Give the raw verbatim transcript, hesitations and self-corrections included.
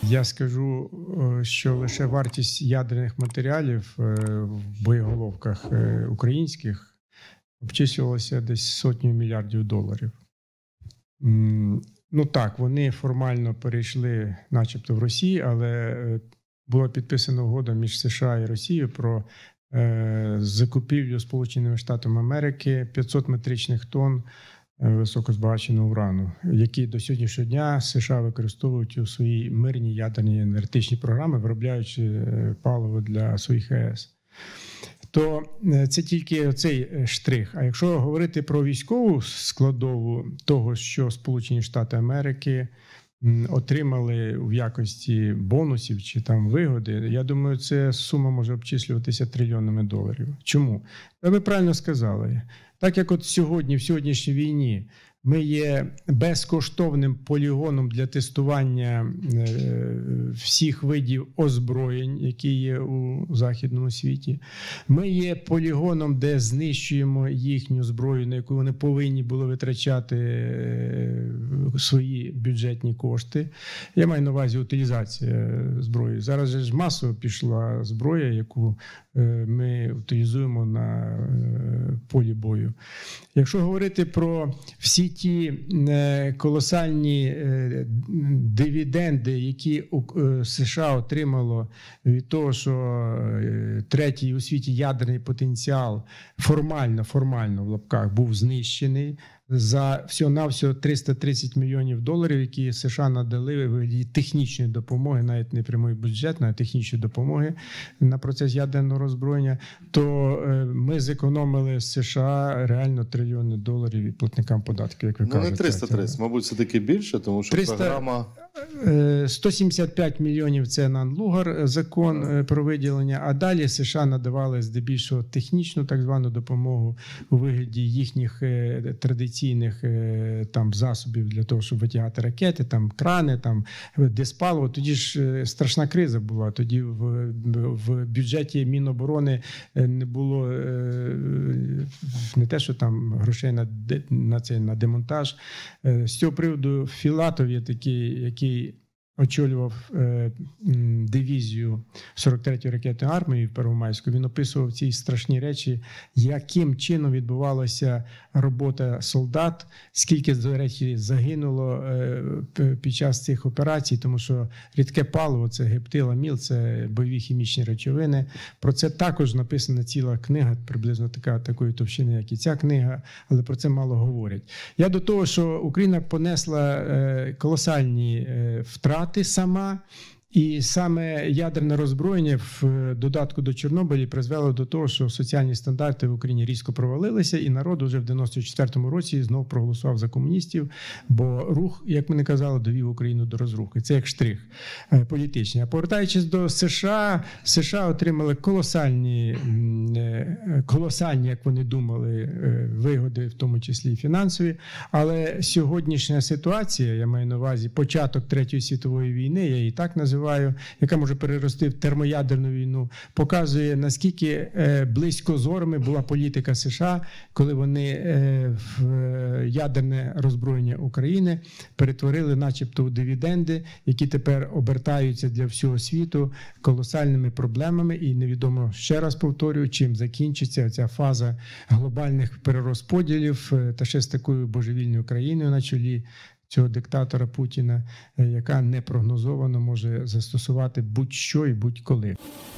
Я скажу, що лише вартість ядерних матеріалів в боєголовках українських обчислювалася десь сотню мільярдів доларів. Ну так, вони формально перейшли начебто в Росію, але була підписана угода між США і Росією про закупівлю Сполученими Штатами Америки п'ятсот метричних тонн високозбагаченого урану, які до сьогоднішнього дня США використовують у своїй мирній ядерній енергетичній програмі, виробляючи паливо для своїх АЕС. То це тільки цей штрих. А якщо говорити про військову складову того, що Сполучені Штати Америки отримали в якості бонусів чи там вигоди, я думаю, це сума може обчислюватися трильйонами доларів. Чому? Ви правильно сказали. Так як от сьогодні, в сьогоднішній війні, ми є безкоштовним полігоном для тестування всіх видів озброєнь, які є у західному світі. Ми є полігоном, де знищуємо їхню зброю, на яку вони повинні були витрачати свої бюджетні кошти. Я маю на увазі утилізація зброї. Зараз же ж масово пішла зброя, яку ми утилізуємо на полі бою. Якщо говорити про всі ті колосальні дивіденди, які США отримало від того, що третій у світі ядерний потенціал формально, формально в лапках був знищений, за всього-навсього триста тридцять мільйонів доларів, які США надали в вигляді технічної допомоги, навіть не прямої бюджетної, а технічної допомоги на процес ядерного роззброєння, то ми зекономили з США реально трильйони доларів і платникам податків, як ви ну, кажете. Ну не триста тридцять, мабуть, все-таки більше, тому що триста програма... сто сімдесят п'ять мільйонів – це Нан-Лугар закон про виділення, а далі США надавали здебільшого технічну так звану допомогу у вигляді їхніх традиційних там засобів для того, щоб витягати ракети, там крани, там диспаливо. Тоді ж страшна криза була, тоді в, в бюджеті Міноборони не було не те, що там грошей на, на, цей, на демонтаж. З цього приводу Філатов є такий, який очолював е, дивізію сорок третьої ракетної армії в Первомайську, він описував ці страшні речі, яким чином відбувалася робота солдат, скільки, до речі, загинуло е, під час цих операцій, тому що рідке паливо – це гептиламіл, це бойові хімічні речовини. Про це також написана ціла книга, приблизно така, такої товщини, як і ця книга, але про це мало говорять. Я до того, що Україна понесла е, колосальні е, втрати сама, і саме ядерне роззброєння в додатку до Чорнобиля призвело до того, що соціальні стандарти в Україні різко провалилися, і народ уже в дев'яносто четвертому році знов проголосував за комуністів, бо рух, як ми не казали, довів Україну до розрухи. Це як штрих політичний. А повертаючись до США, США отримали колосальні, колосальні, як вони думали, вигоди, в тому числі і фінансові, але сьогоднішня ситуація, я маю на увазі початок Третьої світової війни, я її так називаю, яка може перерости в термоядерну війну, показує, наскільки близькозорими була політика США, коли вони в ядерне роззброєння України перетворили начебто у дивіденди, які тепер обертаються для всього світу колосальними проблемами, і невідомо, ще раз повторюю, чим закінчиться ця фаза глобальних перерозподілів та ще з такою божевільною країною на чолі цього диктатора Путіна, яка непрогнозовано може застосувати будь-що і будь-коли.